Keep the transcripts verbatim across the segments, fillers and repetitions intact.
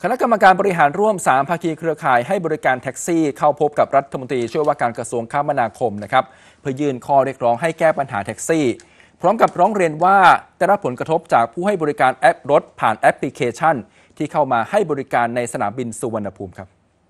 คณะกรรมการบริหารร่วมสามภาคีเครือข่ายให้บริการแท็กซี่เข้าพบกับรัฐมนตรีช่วยว่าการกระทรวงคมนาคมนะครับเพื่อยื่นข้อเรียกร้องให้แก้ปัญหาแท็กซี่พร้อมกับร้องเรียนว่าได้รับผลกระทบจากผู้ให้บริการแอปรถผ่านแอปพลิเคชันที่เข้ามาให้บริการในสนามบินสุวรรณภูมิครับ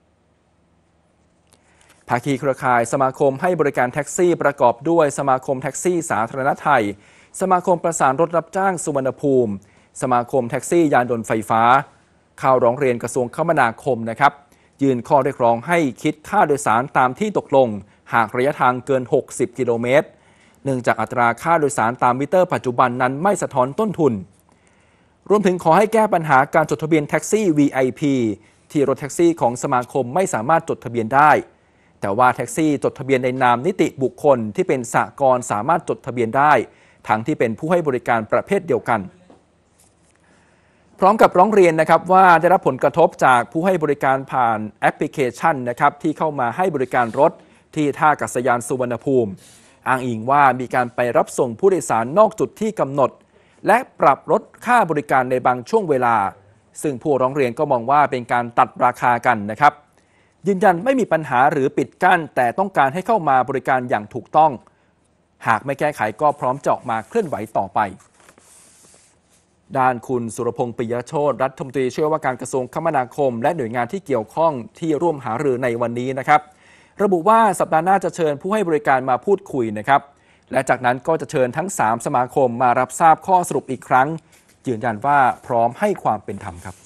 ภาคีเครือข่ายสมาคมให้บริการแท็กซี่ประกอบด้วยสมาคมแท็กซี่สาธารณะไทยสมาคมประสานรถรับจ้างสุวรรณภูมิสมาคมแท็กซี่ยานยนต์ไฟฟ้าเข้าร้องเรียนกระทรวงคมนาคมนะครับยื่นข้อเรียกร้องให้คิดค่าโดยสารตามที่ตกลงหากระยะทางเกินหกสิบกิโลเมตรเนื่องจากอัตราค่าโดยสารตามมิเตอร์ปัจจุบันนั้นไม่สะท้อนต้นทุนรวมถึงขอให้แก้ปัญหาการจดทะเบียนแท็กซี่ วี ไอ พี ที่รถแท็กซี่ของสมาคมไม่สามารถจดทะเบียนได้แต่ว่าแท็กซี่จดทะเบียนในนามนิติบุคคลที่เป็นสหกรณ์สามารถจดทะเบียนได้ทั้งที่เป็นผู้ให้บริการประเภทเดียวกันพร้อมกับร้องเรียนนะครับว่าได้รับผลกระทบจากผู้ให้บริการผ่านแอปพลิเคชันนะครับที่เข้ามาให้บริการรถที่ท่าอากาศยานสุวรรณภูมิอ้างอิงว่ามีการไปรับส่งผู้โดยสารนอกจุดที่กำหนดและปรับลดค่าบริการในบางช่วงเวลาซึ่งผู้ร้องเรียนก็มองว่าเป็นการตัดราคากันนะครับยืนยันไม่มีปัญหาหรือปิดกั้นแต่ต้องการให้เข้ามาบริการอย่างถูกต้องหากไม่แก้ไขก็พร้อมจะออกมาเคลื่อนไหวต่อไปด้านคุณสุรพงษ์ปิยโชติรัฐมนตรีช่วยว่าการกระทรวงคมนาคมและหน่วยงานที่เกี่ยวข้องที่ร่วมหารือในวันนี้นะครับระบุว่าสัปดาห์หน้าจะเชิญผู้ให้บริการมาพูดคุยนะครับและจากนั้นก็จะเชิญทั้งสามสมาคมมารับทราบข้อสรุปอีกครั้งยืนยันว่าพร้อมให้ความเป็นธรรมครับ